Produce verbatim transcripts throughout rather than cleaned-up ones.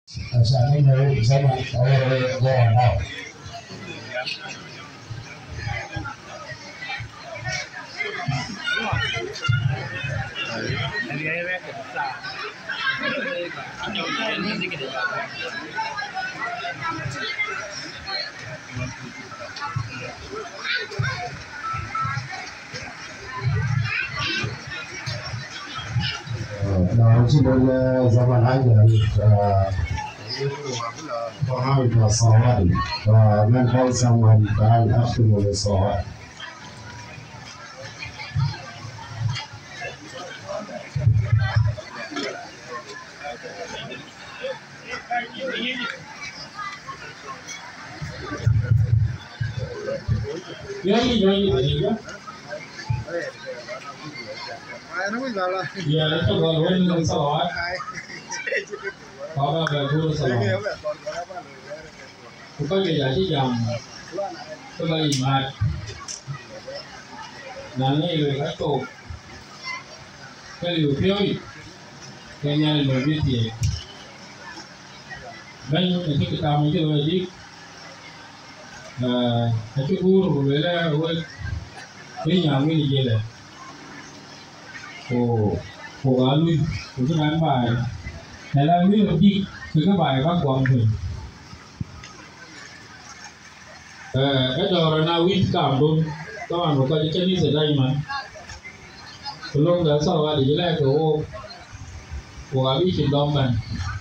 Sa amin na isa na ito na. Nah, itu dari zaman aja, فهاي الصواري فمن هاي سوى تعال أختم بالصواري Jadi jadi jadi ya itu kalau yang salah kalau betul salah bukan jadi jam sebagai mat nanti mereka tu kalau pioi kenya lebih tinggi dan itu kita mungkin lagi ah itu guru bela awal ini yang ini je oh oh kalau itu kan baik dalam ini lebih kita baik apa kuam tu cái đồ là nào ít cảm luôn các bạn có coi cái này đây mà lúc đó sau đó thì lại của của cái chuyện đông này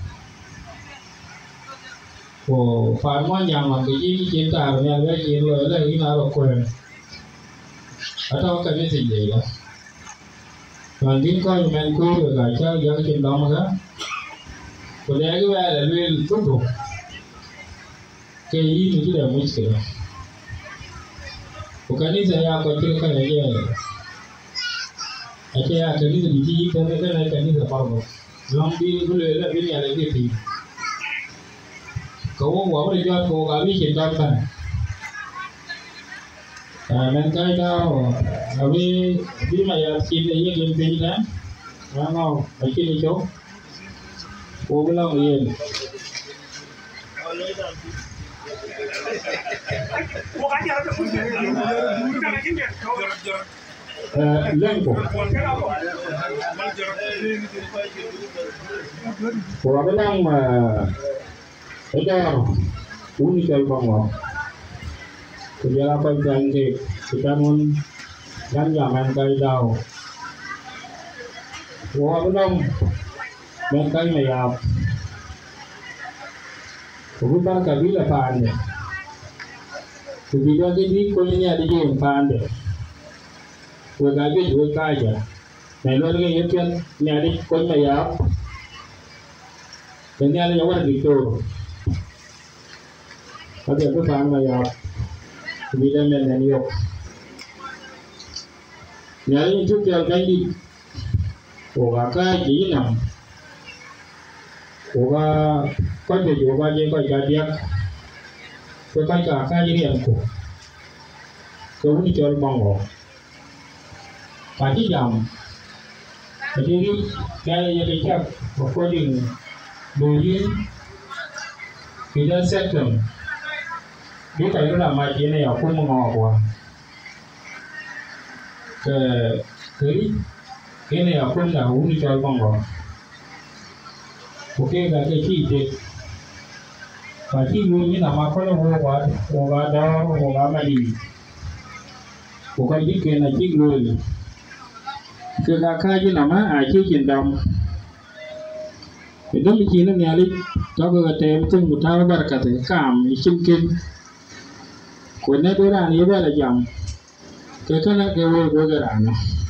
của phải mọi nhà mà cái gì chiến tài của nhà cái gì rồi là cái nào là quyền ở đâu cái gì gì đó còn những coi mình cô rồi lại cho cái chuyện đông mà đó còn đấy cái về là liên tốt đủ cái gì mình chỉ là muốn sửa Kanisa yako kile kama yeye acha ya kanisa mjiji kana kana kanisa parbo lambi kule ile bini ale vipi ko wa wale jwa ko ga bi chin dam kan à men kai đâu à bi bi mà ya chin để yên yên pin đó đúng không phải chin đi chỗ cô cái lòng yên lengko của cái năng mà cái đó uống chơi bằng ngọt thì giờ là quay dành thì kita muốn gắn giảm ăn cây đầu của cái năng bên cây này à của ta cả biết là phàn này thì vì đó cái biết có những nhà đi dùng phàn đấy vừa cái biết vừa cái giờ này luôn cái hết chuyện nhà đi có mày áo cái nhà nó giống như kiểu có thể cái phàn mày áo vì đây mình là nhiều nhà đi chút chờ cái đi của cái chỉ nằm của có thể dùng qua dây coi cả điếc với coi cả cái gì điểm của tôi muốn chơi bóng ngỏ phải chỉ dòng phải chỉ cái cái chắc một quá trình đối với khi đã xét tưởng biết cái đó là mai kia này ở khu mông ngò của cái cái này ở khu là uống đi chơi bóng ngỏ ok cái cái chi tiết và chi vui như là mà có nó hoa quả hoa đó hoa mà đi của cái chiếc kia là chiếc người cái cá khai chứ nào má ai chiếc chuyện đồng thì nó bị chi nó nghe đi cho cái tem chung của tao bắt cả thể cảm chung kinh của nó đối ra như vậy là dòng cái cái nó cái vui của cái đàn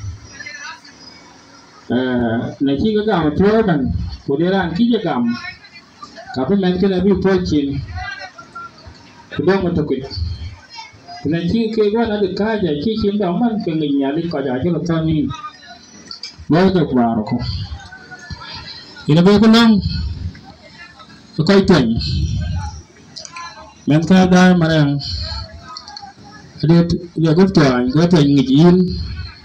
này chỉ có cả một chỗ bằng của địa bàn kỹ cảm cả phần lớn cái này bị phơi chín thì đâu mà thực hiện này chỉ cái quan đã được cái giải chi chiếm đóng ăn cái người nhà đi coi giải cho lập thân đi mới được vào rồi không thì nó bây giờ nó coi chuẩn men cái đây mà đang đi đi có chuẩn có chuẩn nghịch yên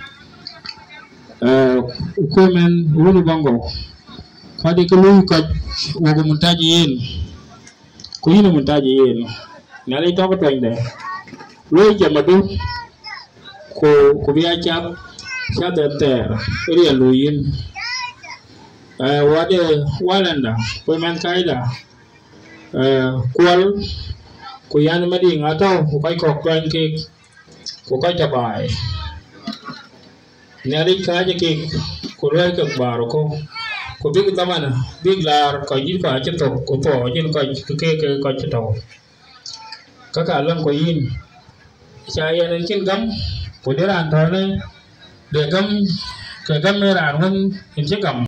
uh, ukumen ulu bongo kadi ko luy ko ugo muntaji yin ku yin muntaji yin na le to ko to inde lo jamadu ko ko biya chap cha de ter ri lo yin eh wade walanda ko man kaida eh kwal ku yan madi ngato ku kai ko kwan ke ku kai ta bai ne ri ka je ke ku re ka baro ko ko big tamana big lar ko ji ka che to ko to ji ko ke ke ko che to ka ka lan ko yin cha yan kin gam ku de ran to ne de gam ke gam me ran hun in che gam